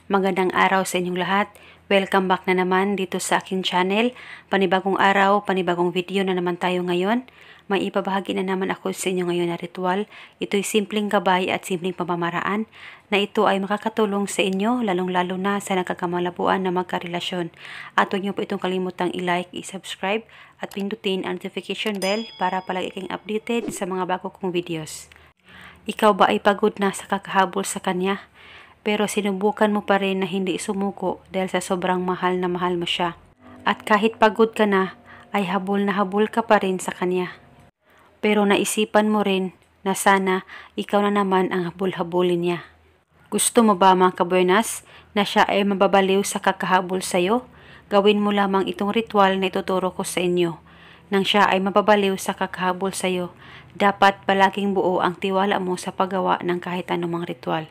Magandang araw sa inyong lahat. Welcome back na naman dito sa aking channel. Panibagong araw, panibagong video na naman tayo ngayon. May ipabahagi na naman ako sa inyo ngayon na ritual. Ito'y simpleng gabay at simpleng pamamaraan na ito ay makakatulong sa inyo, lalong-lalo na sa nagkakamalabuan na magkarelasyon. At huwag niyo po itong kalimutang i-like, i-subscribe at pindutin ang notification bell para palagi kayong updated sa mga bago kong videos. Ikaw ba ay pagod na sa kakahabol sa kanya? Pero sinubukan mo pa rin na hindi sumuko dahil sa sobrang mahal mo siya. At kahit pagod ka na, ay habol na habol ka pa rin sa kanya. Pero naisipan mo rin na sana ikaw na naman ang habol-habulin niya. Gusto mo ba mga kabuenas na siya ay mababaliw sa kakahabol sa'yo? Gawin mo lamang itong ritual na ituturo ko sa inyo. Nang siya ay mababaliw sa kakahabol sa'yo, dapat palaging buo ang tiwala mo sa paggawa ng kahit anumang ritual.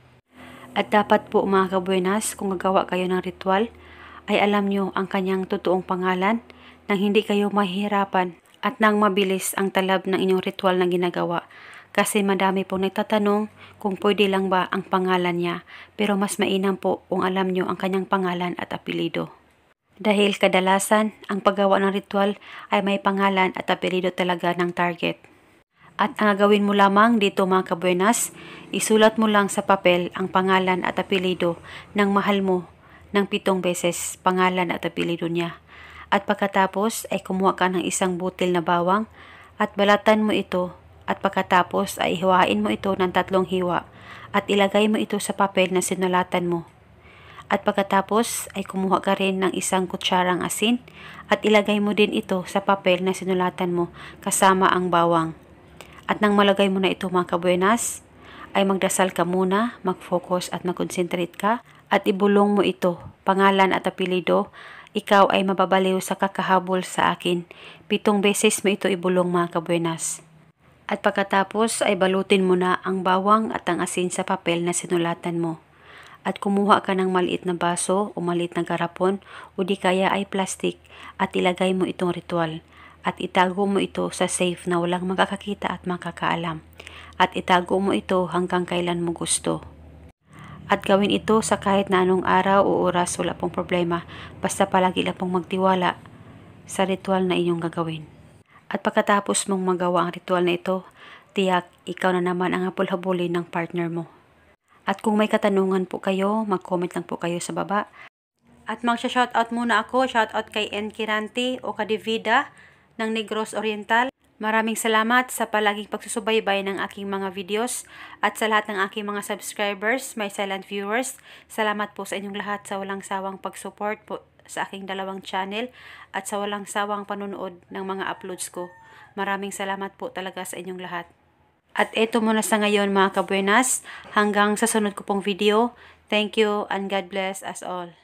At dapat po mga kabuenas, kung gagawa kayo ng ritual, ay alam nyo ang kanyang totoong pangalan nang hindi kayo mahihirapan at nang mabilis ang talab ng inyong ritual na ginagawa. Kasi madami pong nagtatanong kung pwede lang ba ang pangalan niya, pero mas mainam po kung alam nyo ang kanyang pangalan at apelido. Dahil kadalasan, ang paggawa ng ritual ay may pangalan at apelido talaga ng target. At ang gawin mo lamang dito mga kabuenas, isulat mo lang sa papel ang pangalan at apelido ng mahal mo ng 7 beses pangalan at apelido niya. At pagkatapos ay kumuha ka ng isang butil na bawang at balatan mo ito at pagkatapos ay hiwain mo ito ng 3 hiwa at ilagay mo ito sa papel na sinulatan mo. At pagkatapos ay kumuha ka rin ng isang kutsarang asin at ilagay mo din ito sa papel na sinulatan mo kasama ang bawang. At nang malagay mo na ito mga kabuenas, ay magdasal ka muna, mag-focus at mag-concentrate ka at ibulong mo ito, pangalan at apelido, ikaw ay mababaliw sa kakahabol sa akin. 7 beses mo ito ibulong mga kabuenas. At pagkatapos ay balutin mo na ang bawang at ang asin sa papel na sinulatan mo. At kumuha ka ng maliit na baso o maliit na garapon o di kaya ay plastic at ilagay mo itong ritual. At itago mo ito sa safe na walang makakakita at makakaalam. At itago mo ito hanggang kailan mo gusto. At gawin ito sa kahit na anong araw o oras, wala pong problema. Basta palagi lang pong magtiwala sa ritual na inyong gagawin. At pagkatapos mong magawa ang ritual na ito, tiyak ikaw na naman ang habol-habulin ng partner mo. At kung may katanungan po kayo, mag-comment lang po kayo sa baba. At mag-shoutout muna ako, shoutout kay N. Kiranti o Kadivida ng Negros Oriental. Maraming salamat sa palaging pagsusubaybay ng aking mga videos at sa lahat ng aking mga subscribers, my silent viewers. Salamat po sa inyong lahat sa walang sawang pag-support po sa aking 2 channel at sa walang sawang panunood ng mga uploads ko. Maraming salamat po talaga sa inyong lahat. At eto muna sa ngayon mga kabuenas, hanggang sa sunod ko pong video. Thank you and God bless us all.